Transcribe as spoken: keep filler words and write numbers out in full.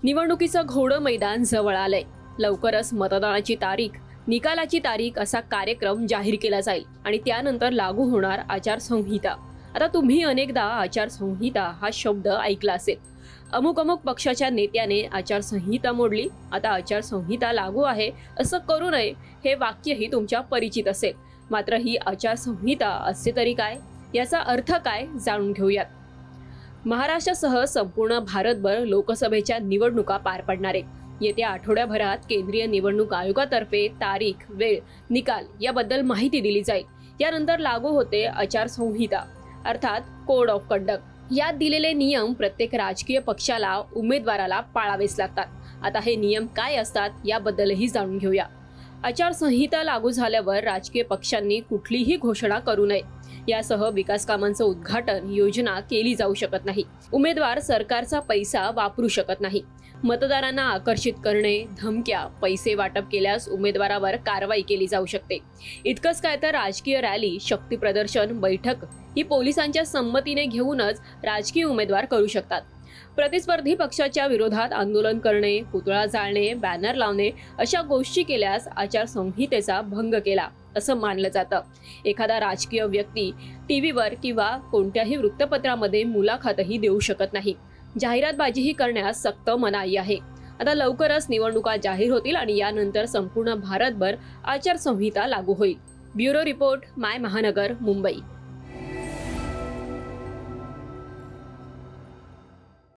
निवडणुकीचं घोडं मैदान जवळ आलंय। लवकरच मतदानाची तारीख, निकालाची तारीख असा कार्यक्रम जाहीर केला जाईल आणि त्यानंतर लागू होणार आचारसंहिता। आता तुम्ही अनेकदा आचारसंहिता हा शब्द ऐकला असेल। अमुक अमुक पक्षाच्या नेत्याने आचारसंहिता मोडली, आता आचारसंहिता लागू आहे असं करू नये हे वाक्यही तुमच्या परिचित असेल। मात्र ही आचारसंहिता असते तरी काय, याचा अर्थ काय जाणून घेऊयात। महाराष्ट्रासह संपूर्ण भारतभर लोकसभेच्या निवडणुका पार पडणार आहेत। येत्या आठवड्याभरात केंद्रीय निवडणूक आयोगातर्फे तारीख, वेळ, निकाल याबद्दल माहिती दिली जाईल। यानंतर लागू होते आचारसंहिता अर्थात कोड ऑफ कंडक्ट। यात दिलेले नियम प्रत्येक राजकीय पक्षाला, उमेदवाराला पाळावेच लागतात। आता हे नियम काय असतात याबद्दलही जाणून घेऊया। आचारसंहिता लागू झाल्यावर राजकीय पक्षांनी कुठलीही घोषणा करू नये। यासह विकास कामांचं उद्घाटन, योजना केली जाऊ शकत नाही। उमेदवार सरकारचा पैसा वापरू शकत नाही। मतदारांना आकर्षित करणे, धमक्या, पैसे वाटप केल्यास उमेदवारावर कारवाई केली जाऊ शकते। इतकंच काय तर राजकीय रॅली, शक्ती प्रदर्शन, बैठक ही पोलिसांच्या संमतीने घेऊनच राजकीय उमेदवार करू शकतात। प्रतिस्पर्धी पक्षाच्या विरोधात आंदोलन करणे, पुतळा जाळणे, बॅनर लावणे अशा गोष्टी केल्यास आचारसंहितेचा भंग केला असं मानलं जातं। एखादा राजकीय व्यक्ती टीव्हीवर किंवा कोणत्याही वृत्तपत्रामध्ये मुलाखतही देऊ शकत नाही। जाहिरातबाजीही करण्यास सक्त मनाई आहे। आता लवकरच निवडणुका जाहीर होतील आणि यानंतर संपूर्ण भारतभर आचारसंहिता लागू होईल। ब्युरो रिपोर्ट, माय महानगर, मुंबई।